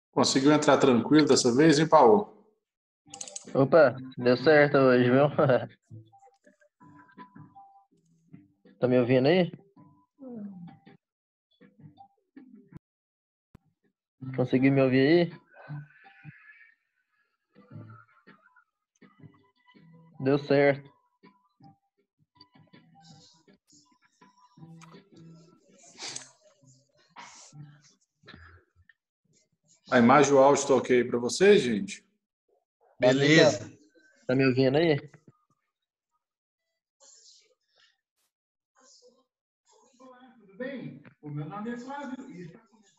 Conseguiu entrar tranquilo dessa vez, hein, Paulo? Opa, deu certo hoje, viu? Tá me ouvindo aí? Conseguiu me ouvir aí? Deu certo. A imagem e o áudio estão ok para vocês, gente? Pra mim tá. Beleza. Tá me ouvindo aí? Tudo bem? O meu nome é Flávio.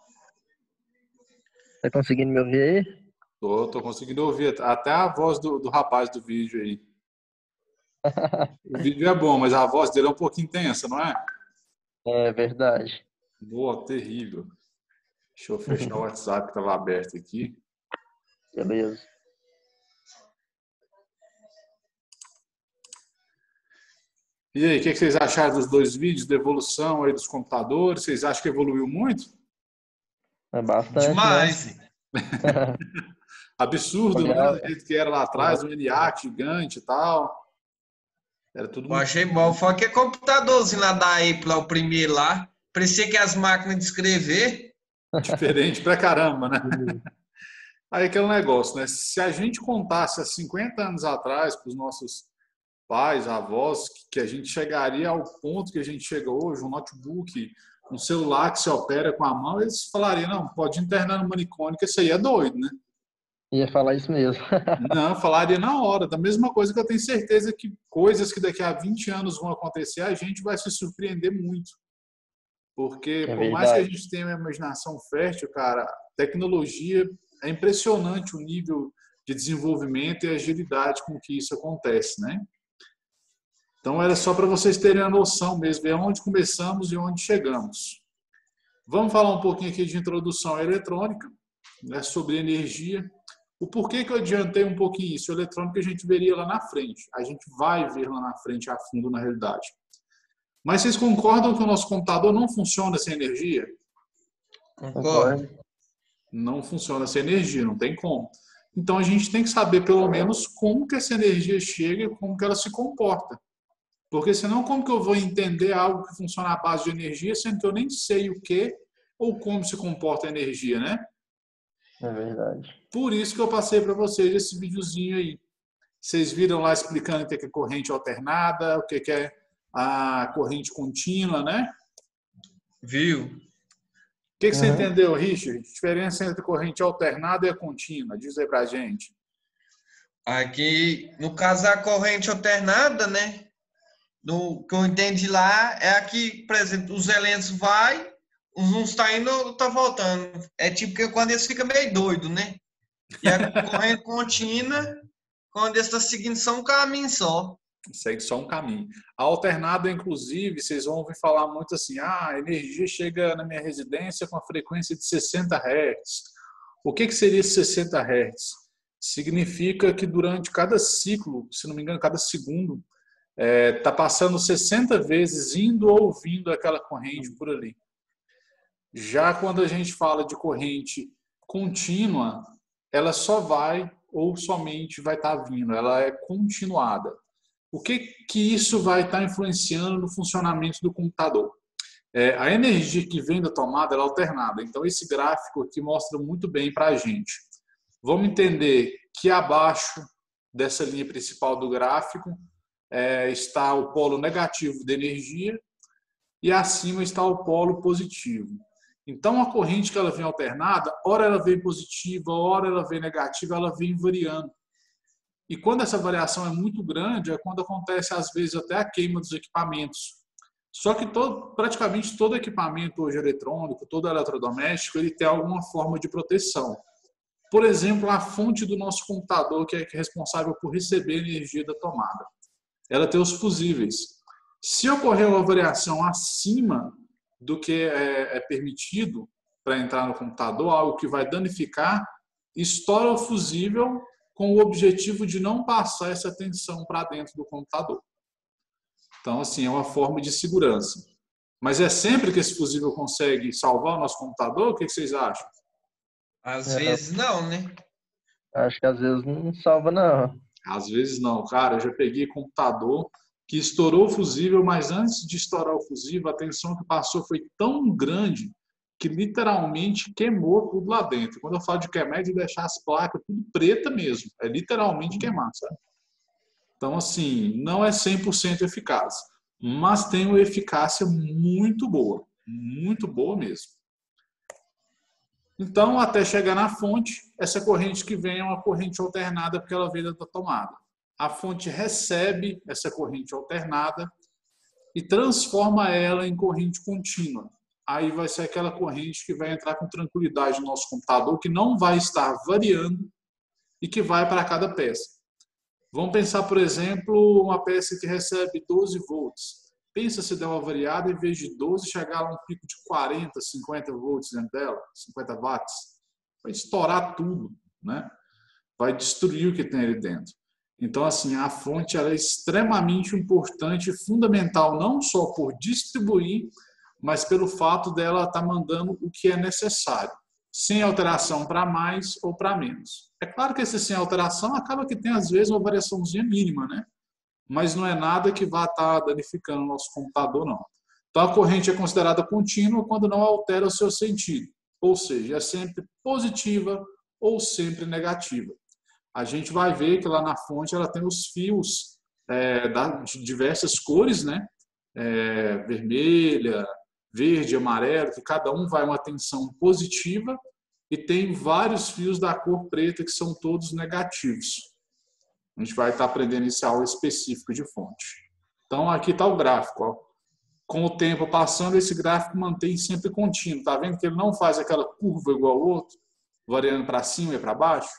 Tá conseguindo me ouvir aí? Tô conseguindo ouvir até a voz do rapaz do vídeo aí. O vídeo é bom, mas a voz dele é um pouquinho intensa, não é? É verdade. Boa, terrível. Deixa eu fechar o WhatsApp que estava aberto aqui. Beleza. E aí, o que vocês acharam dos dois vídeos, da evolução aí dos computadores? Vocês acham que evoluiu muito? É bastante, Demais. né? Absurdo, não é? Olha, Do jeito que era lá atrás, um ENIAC gigante e tal. Era tudo Eu muito achei bom. Foi aquele computadorzinho lá da Apple, lá, o primeiro lá. Parecia que as máquinas de escrever. diferente pra caramba, né? Aí aquele negócio, né? Se a gente contasse há 50 anos atrás para os nossos pais, avós, que a gente chegaria ao ponto que a gente chega hoje, um notebook, um celular que se opera com a mão, eles falariam, não, pode internar no manicômio, que isso aí é doido, né? ia falar isso mesmo. Não, falaria na hora, da mesma coisa que eu tenho certeza que coisas que daqui a 20 anos vão acontecer, a gente vai se surpreender muito. Porque É por mais que a verdade. gente tenha uma imaginação fértil, cara, tecnologia é impressionante o nível de desenvolvimento e agilidade com que isso acontece, né? Então era só para vocês terem a noção mesmo, de onde começamos e onde chegamos. Vamos falar um pouquinho aqui de introdução à eletrônica, né, sobre energia. O porquê que eu adiantei um pouquinho isso? A eletrônica a gente veria lá na frente. A gente vai ver lá na frente a fundo na realidade. Mas vocês concordam que o nosso computador não funciona sem energia? Concordo. Não funciona sem energia, não tem como. Então a gente tem que saber pelo menos como que essa energia chega e como que ela se comporta. Porque senão como que eu vou entender algo que funciona à base de energia, sendo que eu nem sei o que ou como se comporta a energia, né? É verdade. Por isso que eu passei para vocês esse videozinho aí. Vocês viram lá explicando o que é corrente alternada, o que é a corrente contínua, né? Viu? O que você Uhum. entendeu, Richard? A diferença entre corrente alternada e a contínua? Diz aí pra gente. Aqui, no caso, a corrente alternada, né? No que eu entendi lá, é aqui, por exemplo, os elementos vai, uns tá indo, outro tá voltando. É tipo que quando eles ficam meio doido, né? E a corrente contínua, quando eles estão seguindo só um caminho só. Segue só um caminho. A alternada, inclusive, vocês vão ouvir falar muito assim, a energia chega na minha residência com a frequência de 60 Hz. O que seria 60 Hz? Significa que durante cada ciclo, se não me engano, cada segundo, está passando 60 vezes indo ou vindo aquela corrente por ali. Já quando a gente fala de corrente contínua, ela só vai ou somente vai estar vindo, ela é continuada. O que isso vai estar influenciando no funcionamento do computador? A energia que vem da tomada é alternada. Então, esse gráfico aqui mostra muito bem para a gente. Vamos entender que abaixo dessa linha principal do gráfico está o polo negativo de energia e acima está o polo positivo. Então, a corrente que ela vem alternada, ora ela vem positiva, ora ela vem negativa, ela vem variando. E quando essa variação é muito grande, é quando acontece, às vezes, até a queima dos equipamentos. Só que praticamente todo equipamento hoje eletrônico, todo eletrodoméstico, ele tem alguma forma de proteção. Por exemplo, a fonte do nosso computador, que é responsável por receber a energia da tomada. Ela tem os fusíveis. Se ocorrer uma variação acima do que é permitido para entrar no computador, algo que vai danificar, estoura o fusível com o objetivo de não passar essa tensão para dentro do computador. Então, assim, é uma forma de segurança. Mas é sempre que esse fusível consegue salvar o nosso computador? O que vocês acham? Às vezes não, né? Acho que às vezes não salva, não. Às vezes não, cara. Eu já peguei computador que estourou o fusível, mas antes de estourar o fusível, a tensão que passou foi tão grande que literalmente queimou tudo lá dentro. Quando eu falo de queimar, é de deixar as placas tudo preta mesmo. É literalmente queimar, sabe? Então, assim, não é 100% eficaz, mas tem uma eficácia muito boa mesmo. Então, até chegar na fonte, essa corrente que vem é uma corrente alternada porque ela veio da tomada. A fonte recebe essa corrente alternada e transforma ela em corrente contínua. Aí vai ser aquela corrente que vai entrar com tranquilidade no nosso computador, que não vai estar variando e que vai para cada peça. Vamos pensar, por exemplo, uma peça que recebe 12 volts. Pensa se der uma variada, em vez de 12, chegar a um pico de 40, 50 volts dentro dela, 50 watts. Vai estourar tudo, né? Vai destruir o que tem ali dentro. Então, assim, a fonte ela é extremamente importante e fundamental, não só por distribuir, mas pelo fato dela estar mandando o que é necessário, sem alteração para mais ou para menos. É claro que esse sem alteração acaba que tem, às vezes, uma variaçãozinha mínima, né? Mas não é nada que vá estar danificando o nosso computador, não. Então, a corrente é considerada contínua quando não altera o seu sentido, ou seja, é sempre positiva ou sempre negativa. A gente vai ver que lá na fonte ela tem os fios de diversas cores, né? Vermelha, verde, amarelo, que cada um vai uma tensão positiva, e tem vários fios da cor preta que são todos negativos. A gente vai estar aprendendo esse aula específico de fonte. Então, aqui está o gráfico. Ó. Com o tempo passando, esse gráfico mantém sempre contínuo. Está vendo que ele não faz aquela curva igual ao outro, variando para cima e para baixo?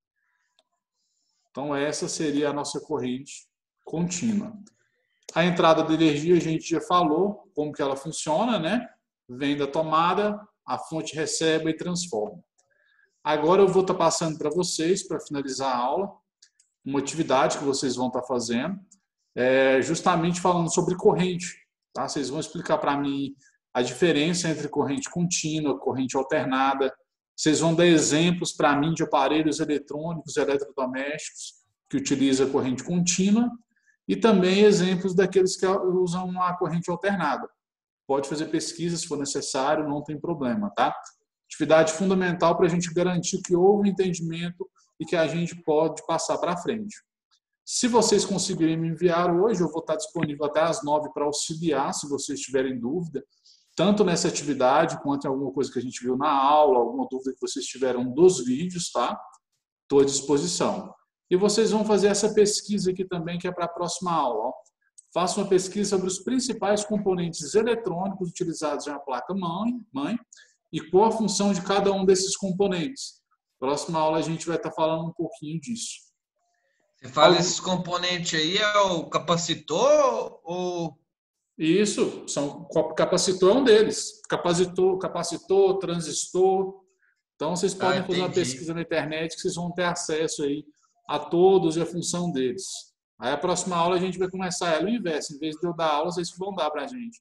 Então, essa seria a nossa corrente contínua. A entrada de energia, a gente já falou como que ela funciona, né? Vem da tomada, a fonte recebe e transforma. Agora eu vou estar passando para vocês, para finalizar a aula, uma atividade que vocês vão estar fazendo, justamente falando sobre corrente. Tá? Vocês vão explicar para mim a diferença entre corrente contínua, corrente alternada. Vocês vão dar exemplos para mim de aparelhos eletrônicos, eletrodomésticos, que utilizam corrente contínua, e também exemplos daqueles que usam uma corrente alternada. Pode fazer pesquisa se for necessário, não tem problema, tá? Atividade fundamental para a gente garantir que houve um entendimento e que a gente pode passar para frente. Se vocês conseguirem me enviar hoje, eu vou estar disponível até às 9 para auxiliar, se vocês tiverem dúvida, tanto nessa atividade quanto em alguma coisa que a gente viu na aula, alguma dúvida que vocês tiveram dos vídeos, tá? Estou à disposição. E vocês vão fazer essa pesquisa aqui também, que é para a próxima aula. Ó. Faça uma pesquisa sobre os principais componentes eletrônicos utilizados em uma placa-mãe e qual a função de cada um desses componentes. Próxima aula a gente vai estar falando um pouquinho disso. Você fala esses componentes aí, é o capacitor ou... Isso, capacitor é um deles. Capacitor, transistor. Então, vocês podem fazer uma pesquisa na internet que vocês vão ter acesso aí a todos e a função deles. Aí, a próxima aula, a gente vai começar ela o inverso. Em vez de eu dar aula, vocês vão dar para a gente.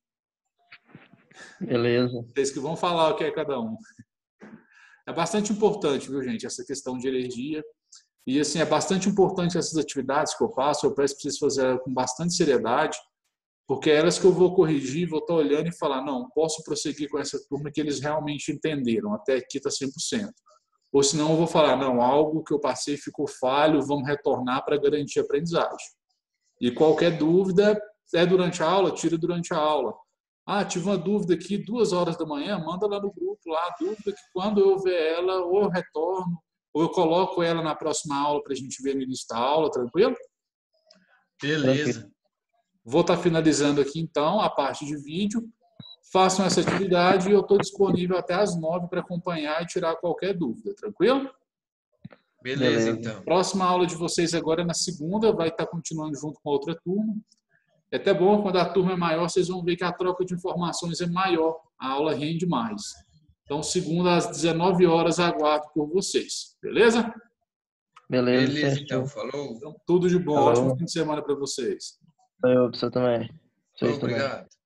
Beleza. Vocês que vão falar o que é cada um. É bastante importante, viu, gente, essa questão de energia. E, assim, é bastante importante essas atividades que eu faço. Eu peço para vocês fazerem com bastante seriedade, porque é elas que eu vou corrigir, vou estar olhando e falar, não, posso prosseguir com essa turma que eles realmente entenderam, até aqui está 100%. Ou senão eu vou falar, não, algo que eu passei ficou falho, vamos retornar para garantir a aprendizagem. E qualquer dúvida, durante a aula, tira durante a aula. Ah, tive uma dúvida aqui, 2 horas da manhã, manda lá no grupo, lá a dúvida que quando eu ver ela, ou eu retorno, ou eu coloco ela na próxima aula para a gente ver no início da aula, tranquilo? Beleza. Vou estar finalizando aqui, então, a parte de vídeo. Façam essa atividade e eu estou disponível até às 9 para acompanhar e tirar qualquer dúvida, tranquilo? Beleza, então. Próxima aula de vocês agora é na segunda, vai estar continuando junto com a outra turma. É até bom, quando a turma é maior, vocês vão ver que a troca de informações é maior, a aula rende mais. Então, segunda às 19 horas, aguardo por vocês, beleza? Beleza, então, falou. Então, tudo de bom, ótimo fim de semana para vocês. Eu, para você também. Vocês Obrigado. também.